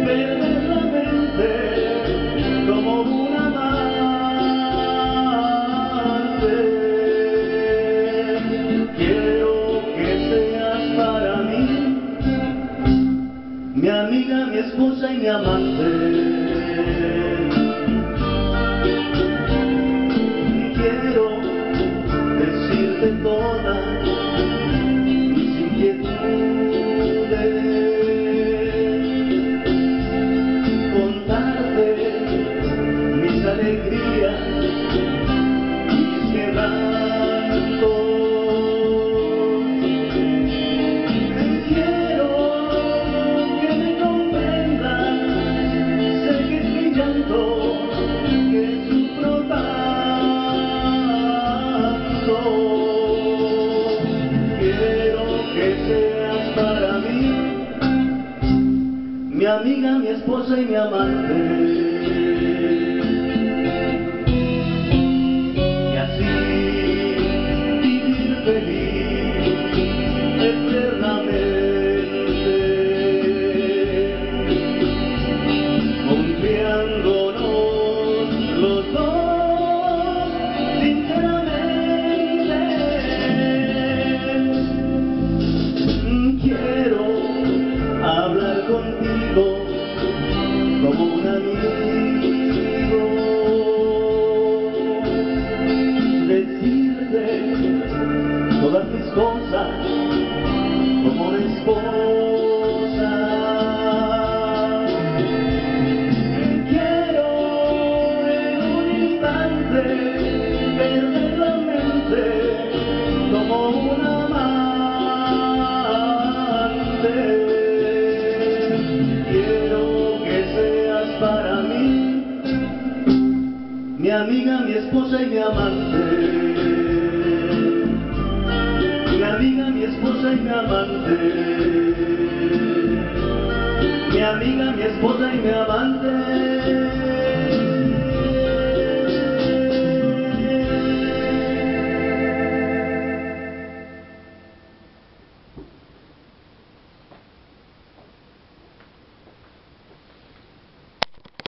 perder la mente como un amante. Quiero que seas para mí mi amiga, mi esposa y mi amante. Quiero decirte todas mis inquietudes, contarte mis alegrías, mis quebrantos. Quiero que me comprendas, sé que es mi llanto, que sufro tanto. Quiero que seas para mí mi amiga, mi esposa y mi amante. Y así vivir feliz eternamente, confiándonos los dos sinceramente. Quiero hablar contigo como un amigo, decirte todas mis cosas como una esposa. Quiero en un instante perder la mente como un amante. Quiero que seas para mí mi amiga, mi esposa y mi amante. Mi amiga, mi esposa y mi amante. Mi amiga, mi esposa y mi amante.